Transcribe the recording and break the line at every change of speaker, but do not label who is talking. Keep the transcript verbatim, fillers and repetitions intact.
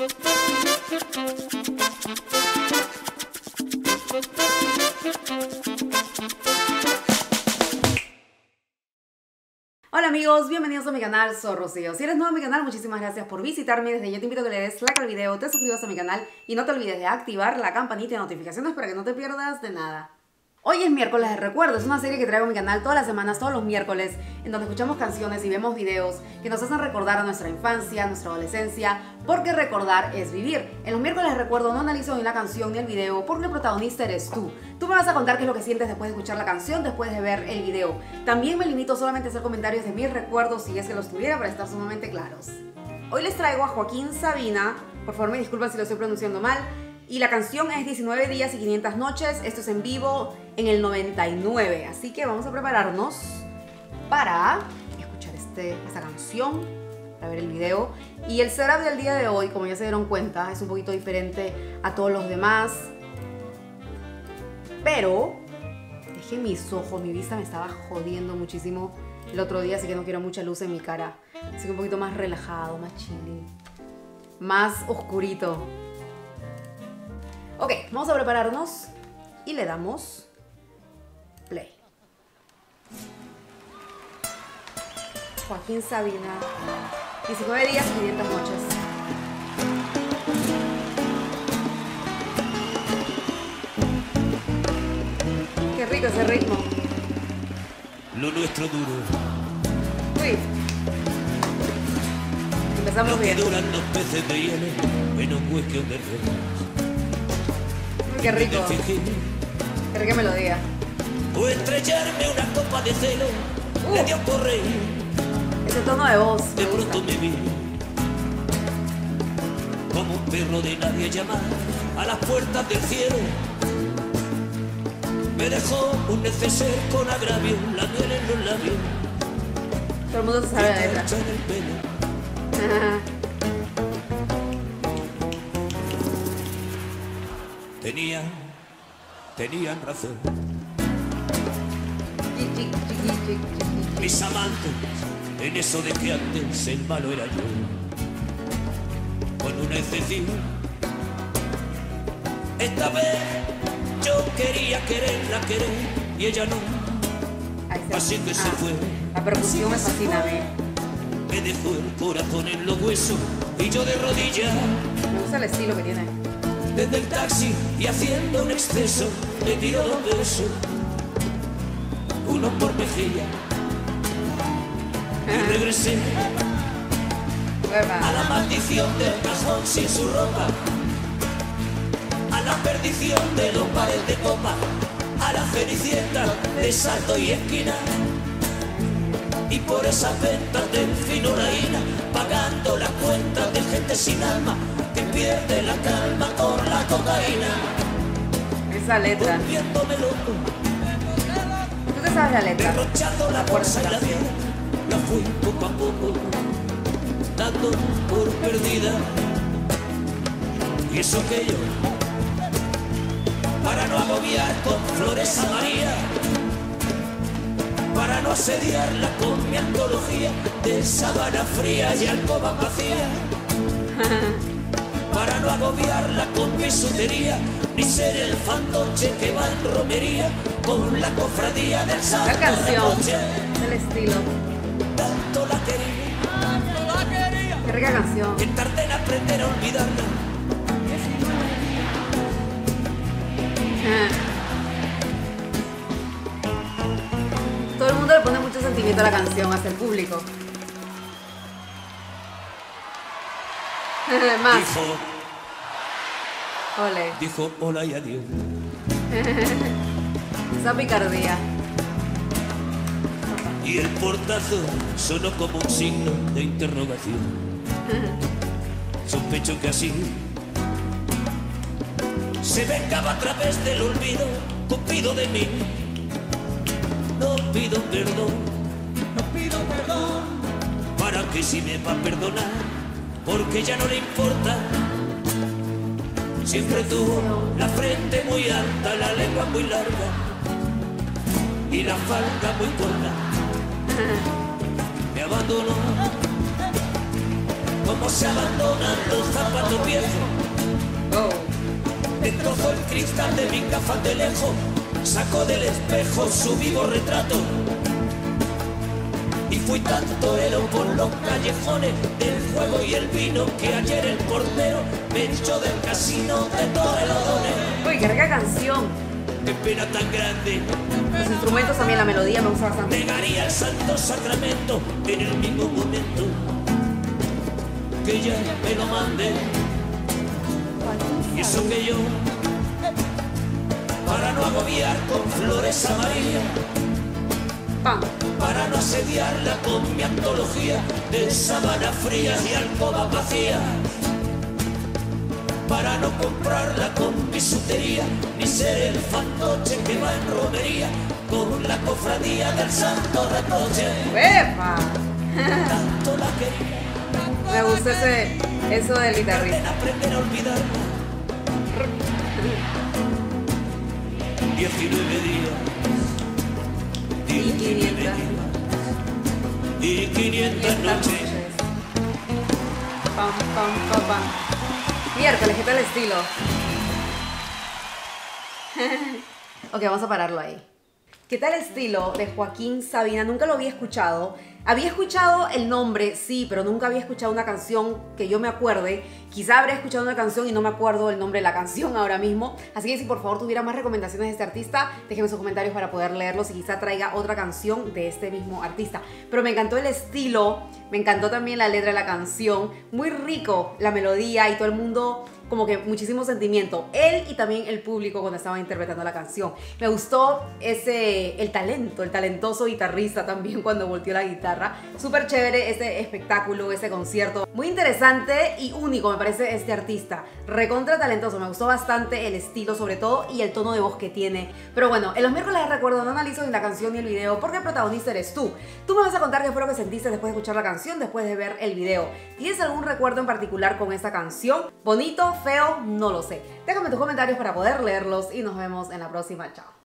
Hola amigos, bienvenidos a mi canal, soy Rocío. Si eres nuevo en mi canal, muchísimas gracias por visitarme. Desde ya te invito a que le des like al video, te suscribas a mi canal y no te olvides de activar la campanita de notificaciones para que no te pierdas de nada. Hoy es miércoles de recuerdo, es una serie que traigo a mi canal todas las semanas, todos los miércoles, en donde escuchamos canciones y vemos videos que nos hacen recordar a nuestra infancia, nuestra adolescencia, porque recordar es vivir. En los miércoles de recuerdo no analizo ni la canción ni el video, porque el protagonista eres tú. Tú me vas a contar qué es lo que sientes después de escuchar la canción, después de ver el video. También me limito solamente a hacer comentarios de mis recuerdos, si es que los tuviera, para estar sumamente claros. Hoy les traigo a Joaquín Sabina, por favor me disculpan si lo estoy pronunciando mal, y la canción es diecinueve días y quinientas noches. Esto es en vivo en el noventa y nueve. Así que vamos a prepararnos para escuchar este, esta canción, para ver el video. Y el setup del día de hoy, como ya se dieron cuenta, es un poquito diferente a todos los demás. Pero es que mis ojos, mi vista me estaba jodiendo muchísimo el otro día, así que no quiero mucha luz en mi cara. Así que un poquito más relajado, más chilling, más oscurito. Ok, vamos a prepararnos y le damos play. Joaquín Sabina, diecinueve días y quinientas noches. Qué rico ese ritmo.
Lo nuestro duro.
Uy. Empezamos bien.
Lo que duran los peces de hielo en un hueco de rocas.
Qué rico. Qué rica melodía.
O estrellarme una copa de celo.
Uh,
me dio correr.
Ese tono de voz.
De pronto me vi como un perro de nadie llamar a las puertas del cielo. Me dejó un neceser con agravio, la miel en los labios.
Todo el mundo se sabe la letra.
En el pelo. Tenían, tenían razón. Mis amantes, en eso de que antes el malo era yo. Con una excepción. Esta vez yo quería quererla querer y ella no. Así que se
ah,
fue.
La percusión me fascina a mí.
Me dejó el corazón en los huesos y yo de rodillas.
Me gusta el estilo que tiene.
Desde el taxi y haciendo un exceso le tiró dos besos, uno por mejilla. Y regresé a la maldición del cajón sin su ropa, a la perdición de los bares de copa, a la cenicienta de salto y esquina. Y por esas ventas del finoraína, pagando las cuentas de gente sin alma que pierde la calma con la cocaína.
Esa letra.
Volviéndome loco.
¿Tú te sabes la letra?
Derrochando la bolsa y la vida, la fui poco a poco dando por perdida. Y eso que yo, para no agobiar con flores a María, para no asediarla con mi antología de sábana fría y alcoba vacía, para no agobiarla con bisutería, ni ser el fantoche que va en romería con la cofradía del santo.
La canción, el estilo.
Tanto la quería, tanto la quería,
qué rica canción.
que tardé en aprender a olvidarla.
Ah. Todo el mundo le pone mucho sentimiento a la canción, hasta el público. Más.
Dijo,
Ole.
dijo hola y adiós.
Esa picardía.
Y el portazo sonó como un signo de interrogación. Sospecho que así se vengaba a través del olvido, Cupido de mí. No pido perdón, no pido perdón, para que si me va a perdonar, porque ya no le importa. Siempre tuvo la frente muy alta, la lengua muy larga y la falda muy corta. Me abandonó cómo se abandonan los zapatos viejos.
Oh.
Destrozó el cristal de mi gafas de lejos, sacó del espejo su vivo retrato. Y fui tan torero por los callejones del juego y el vino que ayer el portero me echó del casino de torerones.
Uy, qué rica canción.
Qué pena tan grande.
Los instrumentos también, la melodía me gusta bastante.
Negaría el santo sacramento en el mismo momento que ella me lo mande. Y eso que yo, para no agobiar con flores a María,
Pam.
para no asediarla con mi antología de sábanas frías y alcobas vacías, para no comprarla con bisutería, ni ser el fantoche que va en romería con la cofradía del santo reproche.
¡Epa!
Tanto la quería.
Me gusta ese, eso del guitarrista.
Aprender a olvidarla. Diecinueve días
Y quinientas.
y quinientas noches.
Pam, pam, pam, pam. Miércoles, ¿qué tal el estilo? Ok, vamos a pararlo ahí. ¿Qué tal el estilo de Joaquín Sabina? Nunca lo había escuchado. Había escuchado el nombre, sí, pero nunca había escuchado una canción que yo me acuerde. Quizá habré escuchado una canción y no me acuerdo el nombre de la canción ahora mismo. Así que si por favor tuviera más recomendaciones de este artista, déjenme sus comentarios para poder leerlos y quizá traiga otra canción de este mismo artista. Pero me encantó el estilo, me encantó también la letra de la canción. Muy rico la melodía y todo el mundo, como que muchísimo sentimiento. Él y también el público cuando estaba interpretando la canción. Me gustó ese, el talento, el talentoso guitarrista también cuando volteó la guitarra. Súper chévere este espectáculo, este concierto. Muy interesante y único me parece este artista. Recontra talentoso, me gustó bastante el estilo sobre todo y el tono de voz que tiene. Pero bueno, en los miércoles de recuerdo no analizo ni la canción ni el video porque el protagonista eres tú. Tú me vas a contar qué fue lo que sentiste después de escuchar la canción, después de ver el video. ¿Tienes algún recuerdo en particular con esta canción? ¿Bonito? ¿Feo? No lo sé. Déjame tus comentarios para poder leerlos y nos vemos en la próxima. Chao.